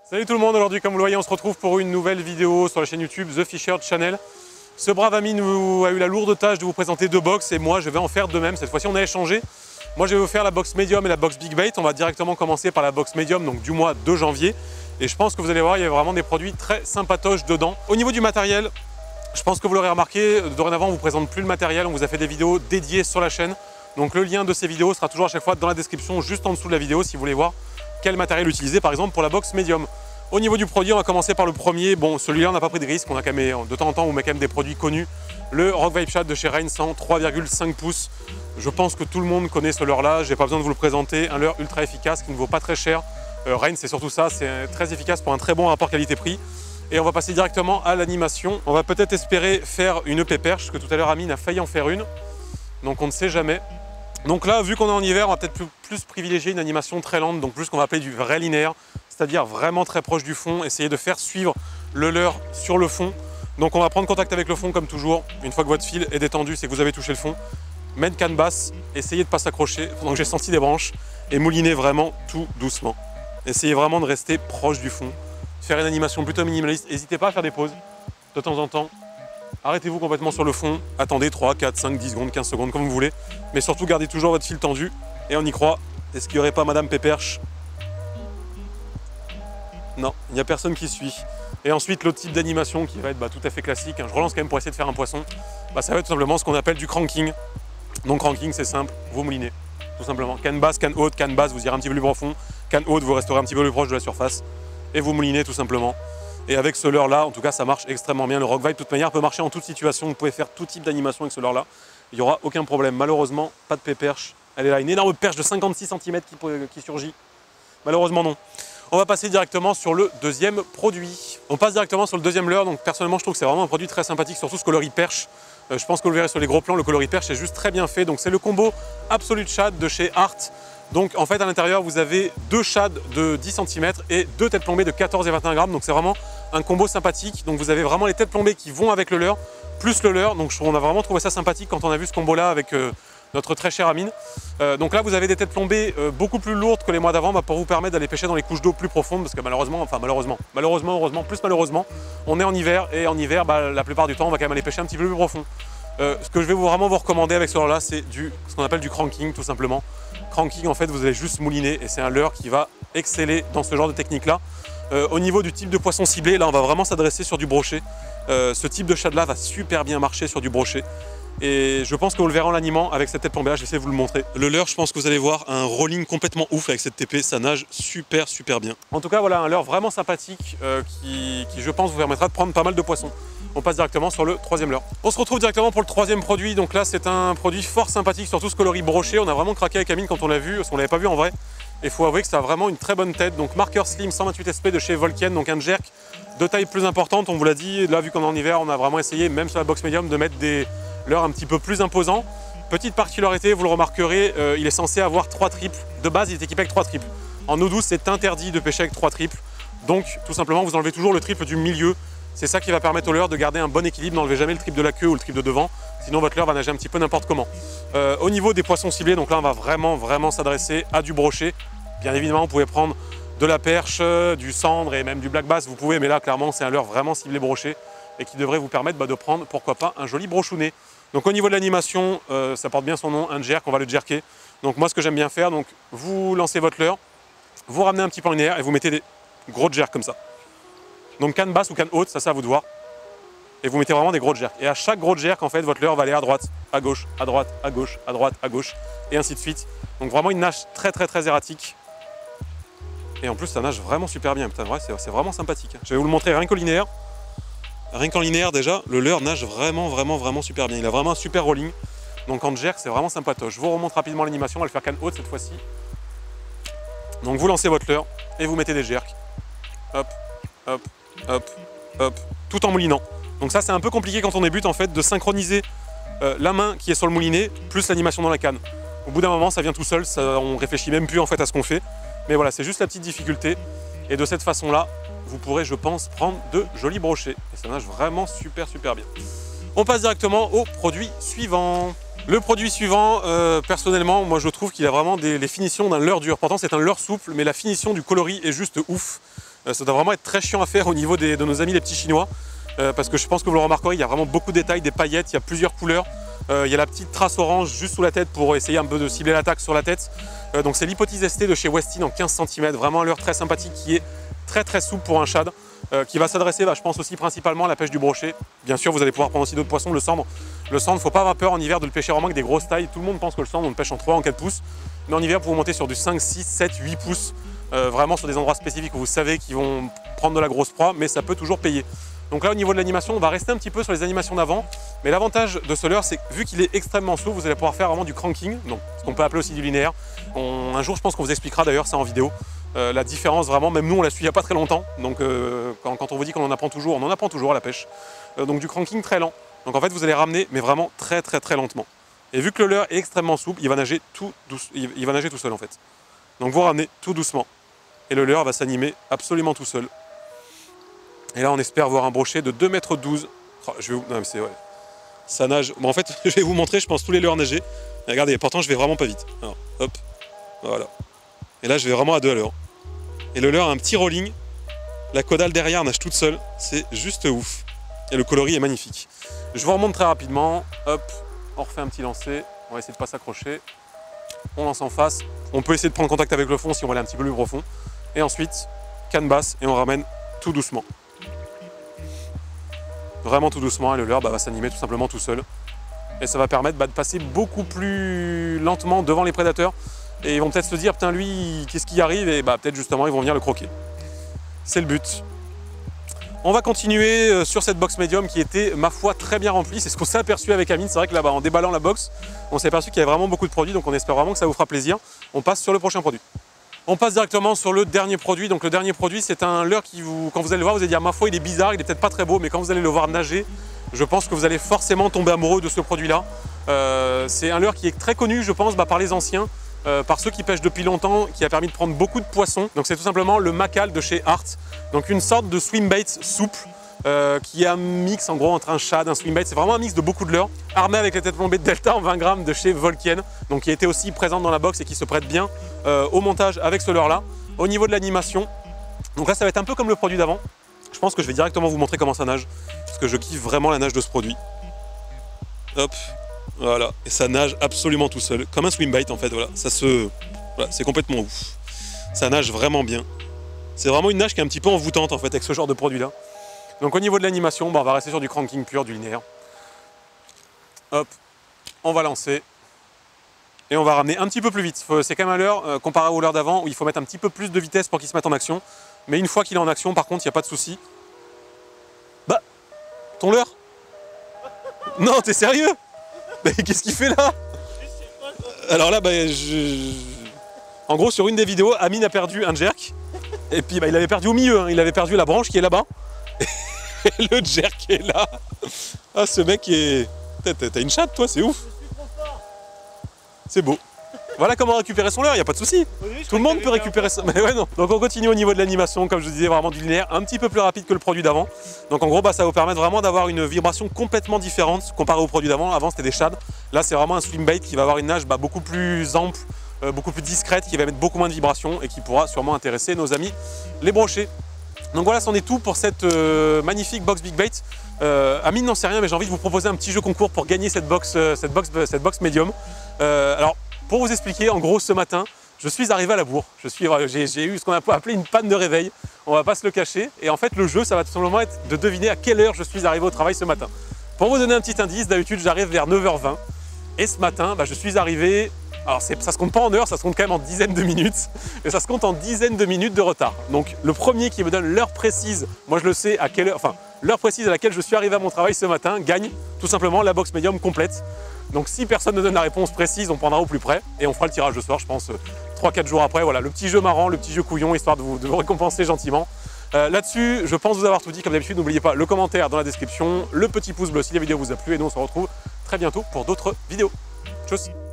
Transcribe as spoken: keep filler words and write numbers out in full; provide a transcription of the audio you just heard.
Salut tout le monde, aujourd'hui comme vous le voyez on se retrouve pour une nouvelle vidéo sur la chaîne YouTube The Fisher Channel. Ce brave ami nous a eu la lourde tâche de vous présenter deux box et moi je vais en faire de même. Cette fois-ci on a échangé. Moi je vais vous faire la box medium et la box big bait. On va directement commencer par la box medium, donc du mois de janvier. Et je pense que vous allez voir, il y a vraiment des produits très sympatoches dedans. Au niveau du matériel, je pense que vous l'aurez remarqué, dorénavant on ne vous présente plus le matériel, on vous a fait des vidéos dédiées sur la chaîne. Donc le lien de ces vidéos sera toujours à chaque fois dans la description, juste en dessous de la vidéo si vous voulez voir quel matériel utiliser par exemple pour la box medium. Au niveau du produit, on va commencer par le premier. Bon, celui-là, on n'a pas pris de risque. On a quand même, de temps en temps, on met quand même des produits connus. Le Rock Vibe Shad de chez Reign cent trois virgule cinq pouces. Je pense que tout le monde connaît ce leurre-là. Je n'ai pas besoin de vous le présenter. Un leurre ultra efficace qui ne vaut pas très cher. Euh, Reign, c'est surtout ça. C'est très efficace pour un très bon rapport qualité-prix. Et on va passer directement à l'animation. On va peut-être espérer faire une E P perche, que tout à l'heure, Amine a failli en faire une. Donc, on ne sait jamais. Donc là, vu qu'on est en hiver, on va peut-être plus, plus privilégier une animation très lente, donc plus ce qu'on va appeler du vrai linéaire, c'est-à-dire vraiment très proche du fond, essayer de faire suivre le leurre sur le fond. Donc on va prendre contact avec le fond comme toujours, une fois que votre fil est détendu, c'est que vous avez touché le fond. Mettre canne basse, essayez de ne pas s'accrocher pendant que j'ai senti des branches et mouliner vraiment tout doucement. Essayez vraiment de rester proche du fond, faire une animation plutôt minimaliste, n'hésitez pas à faire des pauses de temps en temps. Arrêtez-vous complètement sur le fond, attendez trois, quatre, cinq, dix secondes, quinze secondes, comme vous voulez. Mais surtout, gardez toujours votre fil tendu et on y croit. Est-ce qu'il n'y aurait pas Madame Péperche? Non, il n'y a personne qui suit. Et ensuite, l'autre type d'animation qui va être bah, tout à fait classique, hein, je relance quand même pour essayer de faire un poisson, bah, ça va être tout simplement ce qu'on appelle du cranking. Donc cranking, c'est simple, vous moulinez, tout simplement. Canne basse, canne haute, canne basse, vous irez un petit peu plus profond. Canne haute, vous resterez un petit peu plus proche de la surface. Et vous moulinez tout simplement. Et avec ce leurre là, en tout cas ça marche extrêmement bien. Le Rock Vibe de toute manière peut marcher en toute situation, vous pouvez faire tout type d'animation avec ce leurre là. Il n'y aura aucun problème. Malheureusement, pas de péperche. Elle est là, une énorme perche de cinquante-six centimètres qui, qui surgit. Malheureusement non. On va passer directement sur le deuxième produit. On passe directement sur le deuxième leurre. Donc personnellement je trouve que c'est vraiment un produit très sympathique, surtout ce coloris perche. Euh, je pense que vous le verrez sur les gros plans, le coloris perche est juste très bien fait. Donc c'est le combo Absolute Shad de chez Art. Donc en fait à l'intérieur vous avez deux shads de dix centimètres et deux têtes plombées de quatorze et vingt et un grammes. Donc c'est vraiment un combo sympathique. Donc vous avez vraiment les têtes plombées qui vont avec le leurre, plus le leurre. Donc on a vraiment trouvé ça sympathique quand on a vu ce combo là avec euh, notre très cher Amine. Euh, donc là vous avez des têtes plombées euh, beaucoup plus lourdes que les mois d'avant bah, pour vous permettre d'aller pêcher dans les couches d'eau plus profondes. Parce que malheureusement, enfin malheureusement, malheureusement, heureusement, plus malheureusement, on est en hiver et en hiver bah, la plupart du temps on va quand même aller pêcher un petit peu plus profond. Euh, ce que je vais vous, vraiment vous recommander avec ce leurre là, c'est du ce qu'on appelle du cranking tout simplement. Cranking, en fait, vous allez juste mouliner et c'est un leurre qui va exceller dans ce genre de technique-là. Euh, au niveau du type de poisson ciblé, là, on va vraiment s'adresser sur du brochet. Euh, ce type de shad-là va super bien marcher sur du brochet. Et je pense que vous le verrez en l'animant avec cette tête plombée-là, je vais essayer de vous le montrer. Le leurre, je pense que vous allez voir un rolling complètement ouf avec cette T P, ça nage super super bien. En tout cas, voilà un leurre vraiment sympathique euh, qui, qui, je pense, vous permettra de prendre pas mal de poissons. On passe directement sur le troisième leurre. On se retrouve directement pour le troisième produit. Donc là, c'est un produit fort sympathique, surtout ce coloris broché. On a vraiment craqué avec Amine quand on l'a vu, parce qu'on ne l'avait pas vu en vrai. Et il faut avouer que ça a vraiment une très bonne tête. Donc marqueur slim cent vingt-huit S P de chez Volken, donc un jerk de taille plus importante. On vous l'a dit, là, vu qu'on est en hiver, on a vraiment essayé, même sur la box medium, de mettre des leurres un petit peu plus imposants. Petite particularité, vous le remarquerez, euh, il est censé avoir trois triples. De base, il est équipé avec trois triples. En eau douce, c'est interdit de pêcher avec trois triples. Donc, tout simplement, vous enlevez toujours le triple du milieu. C'est ça qui va permettre au leurre de garder un bon équilibre, n'enlevez jamais le triple de la queue ou le triple de devant, sinon votre leurre va nager un petit peu n'importe comment. Euh, au niveau des poissons ciblés, donc là on va vraiment vraiment s'adresser à du brochet. Bien évidemment vous pouvez prendre de la perche, du cendre et même du black bass, vous pouvez, mais là clairement c'est un leurre vraiment ciblé brochet et qui devrait vous permettre bah, de prendre pourquoi pas un joli brochounet. Donc au niveau de l'animation, euh, ça porte bien son nom, un jerk, on va le jerker. Donc moi ce que j'aime bien faire, donc vous lancez votre leurre, vous ramenez un petit peu en linéaire et vous mettez des gros jerks comme ça. Donc canne basse ou canne haute, ça c'est à vous de voir. Et vous mettez vraiment des gros jerks. Et à chaque gros jerk, en fait, votre leurre va aller à droite, à gauche, à droite, à gauche, à droite, à gauche, et ainsi de suite. Donc vraiment une nage très très très erratique. Et en plus ça nage vraiment super bien. Putain, c'est vraiment sympathique. Je vais vous le montrer rien qu'en linéaire. Rien qu'en linéaire déjà, le leurre nage vraiment vraiment vraiment super bien. Il a vraiment un super rolling. Donc en jerk, c'est vraiment sympatoche. Je vous remonte rapidement l'animation, on va le faire canne haute cette fois-ci. Donc vous lancez votre leurre et vous mettez des jerks. Hop, hop. Hop, hop, tout en moulinant. Donc ça c'est un peu compliqué quand on débute en fait de synchroniser euh, la main qui est sur le moulinet plus l'animation dans la canne. Au bout d'un moment ça vient tout seul, ça, on réfléchit même plus en fait à ce qu'on fait. Mais voilà, c'est juste la petite difficulté. Et de cette façon là, vous pourrez je pense prendre de jolis brochets. Et ça nage vraiment super super bien. On passe directement au produit suivant. Le produit suivant, euh, personnellement, moi je trouve qu'il a vraiment des, les finitions d'un leurre dur. Pourtant c'est un leurre souple, mais la finition du coloris est juste ouf. Euh, ça doit vraiment être très chiant à faire au niveau des, de nos amis les petits chinois. Euh, parce que je pense que vous le remarquerez, il y a vraiment beaucoup de détails, des paillettes, il y a plusieurs couleurs. Euh, il y a la petite trace orange juste sous la tête pour essayer un peu de cibler l'attaque sur la tête. Euh, donc c'est l'Hypothèse S T de chez Westin en quinze centimètres, vraiment un leurre très sympathique qui est très très souple pour un shad, euh, qui va s'adresser, bah, je pense aussi principalement à la pêche du brochet. Bien sûr, vous allez pouvoir prendre aussi d'autres poissons, le sandre. Le sandre, faut pas avoir peur en hiver de le pêcher vraiment avec des grosses tailles. Tout le monde pense que le sandre, on le pêche en trois, en quatre pouces. Mais en hiver, vous montez sur du cinq, six, sept, huit pouces, euh, vraiment sur des endroits spécifiques où vous savez qu'ils vont prendre de la grosse proie, mais ça peut toujours payer. Donc là, au niveau de l'animation, on va rester un petit peu sur les animations d'avant. Mais l'avantage de ce leurre, c'est que vu qu'il est extrêmement souple, vous allez pouvoir faire vraiment du cranking, donc ce qu'on peut appeler aussi du linéaire. On, un jour, je pense qu'on vous expliquera d'ailleurs ça en vidéo. Euh, la différence vraiment, même nous on l'a su il n'y a pas très longtemps, donc euh, quand, quand on vous dit qu'on en apprend toujours, on en apprend toujours à la pêche. Euh, donc du cranking très lent, donc en fait vous allez ramener mais vraiment très très très lentement. Et vu que le leurre est extrêmement souple, il va nager tout, douce, il, il va nager tout seul en fait. Donc vous ramenez tout doucement et le leurre va s'animer absolument tout seul. Et là on espère voir un brochet de deux mètres douze. Oh, je vais vous... non mais c'est ouais. Ça nage, bon en fait je vais vous montrer je pense tous les leurres nager. Et regardez, pourtant je vais vraiment pas vite. Alors, hop, voilà. Et là je vais vraiment à deux à l'heure. Et le leurre a un petit rolling, la caudale derrière nage toute seule, c'est juste ouf. Et le coloris est magnifique. Je vous remonte très rapidement, hop, on refait un petit lancer, on va essayer de ne pas s'accrocher. On lance en face, on peut essayer de prendre contact avec le fond si on va aller un petit peu plus profond. Et ensuite, canne basse et on ramène tout doucement. Vraiment tout doucement et le leurre bah, va s'animer tout simplement tout seul. Et ça va permettre bah, de passer beaucoup plus lentement devant les prédateurs. Et ils vont peut-être se dire, putain lui, qu'est-ce qui arrive? Et bah peut-être justement, ils vont venir le croquer. C'est le but. On va continuer sur cette box médium qui était, ma foi, très bien remplie. C'est ce qu'on s'est aperçu avec Amine. C'est vrai que là-bas, en déballant la box, on s'est aperçu qu'il y avait vraiment beaucoup de produits. Donc on espère vraiment que ça vous fera plaisir. On passe sur le prochain produit. On passe directement sur le dernier produit. Donc le dernier produit, c'est un leurre qui, vous, quand vous allez le voir, vous allez dire, ma foi, il est bizarre, il est peut-être pas très beau, mais quand vous allez le voir nager, je pense que vous allez forcément tomber amoureux de ce produit-là. Euh, c'est un leurre qui est très connu, je pense, bah, par les anciens. Euh, par ceux qui pêchent depuis longtemps, qui a permis de prendre beaucoup de poissons. Donc c'est tout simplement le Macal de chez Art. Donc une sorte de swimbait souple euh, qui est un mix en gros entre un shad, un swimbait. C'est vraiment un mix de beaucoup de leurres, armé avec les têtes plombées de Delta en vingt grammes de chez Volkien, donc qui a été aussi présente dans la box et qui se prête bien euh, au montage avec ce leurre là. Au niveau de l'animation, donc là ça va être un peu comme le produit d'avant. Je pense que je vais directement vous montrer comment ça nage, parce que je kiffe vraiment la nage de ce produit. Hop. Voilà, et ça nage absolument tout seul, comme un swimbait en fait, voilà, ça se... Voilà, c'est complètement ouf. Ça nage vraiment bien. C'est vraiment une nage qui est un petit peu envoûtante en fait avec ce genre de produit là. Donc au niveau de l'animation, bah, on va rester sur du cranking pur, du linéaire. Hop, on va lancer. Et on va ramener un petit peu plus vite. C'est quand même un leurre, euh, comparé au leurre d'avant, où il faut mettre un petit peu plus de vitesse pour qu'il se mette en action. Mais une fois qu'il est en action, par contre, il n'y a pas de souci. Bah, ton leurre? Non, t'es sérieux? Mais qu'est-ce qu'il fait là? Alors là, bah, je... en gros, sur une des vidéos, Amine a perdu un jerk. Et puis, bah, il avait perdu au milieu. Hein. Il avait perdu la branche qui est là-bas. Et le jerk est là. Ah, ce mec est... T'as une chatte, toi, c'est ouf. C'est beau. Voilà comment récupérer son leurre, il n'y a pas de souci. Oui, tout le monde peut récupérer ça. Mais ouais, non. Donc on continue au niveau de l'animation, comme je vous disais, vraiment du linéaire, un petit peu plus rapide que le produit d'avant. Donc en gros, bah, ça va vous permettre vraiment d'avoir une vibration complètement différente comparé au produit d'avant. Avant, c'était des shads. Là, c'est vraiment un swimbait qui va avoir une nage bah, beaucoup plus ample, euh, beaucoup plus discrète, qui va mettre beaucoup moins de vibrations et qui pourra sûrement intéresser nos amis les brochets. Donc voilà, c'en est tout pour cette euh, magnifique box Big Bait. Euh, Amine n'en sait rien, mais j'ai envie de vous proposer un petit jeu concours pour gagner cette box, euh, cette box, cette box médium. Euh, alors, pour vous expliquer, en gros, ce matin, je suis arrivé à la bourre. J'ai eu ce qu'on a appelé une panne de réveil. On va pas se le cacher. Et en fait, le jeu, ça va tout simplement être de deviner à quelle heure je suis arrivé au travail ce matin. Pour vous donner un petit indice, d'habitude, j'arrive vers neuf heures vingt. Et ce matin, bah, je suis arrivé... Alors, ça se compte pas en heures, ça se compte quand même en dizaines de minutes. Et ça se compte en dizaines de minutes de retard. Donc, le premier qui me donne l'heure précise, moi je le sais à quelle heure... Enfin, l'heure précise à laquelle je suis arrivé à mon travail ce matin, gagne tout simplement la box médium complète. Donc si personne ne donne la réponse précise, on prendra au plus près et on fera le tirage ce soir, je pense, trois quatre jours après. Voilà, le petit jeu marrant, le petit jeu couillon, histoire de vous, de vous récompenser gentiment. Euh, Là-dessus, je pense vous avoir tout dit. Comme d'habitude, n'oubliez pas le commentaire dans la description, le petit pouce bleu si la vidéo vous a plu et nous on se retrouve très bientôt pour d'autres vidéos. Tchuss!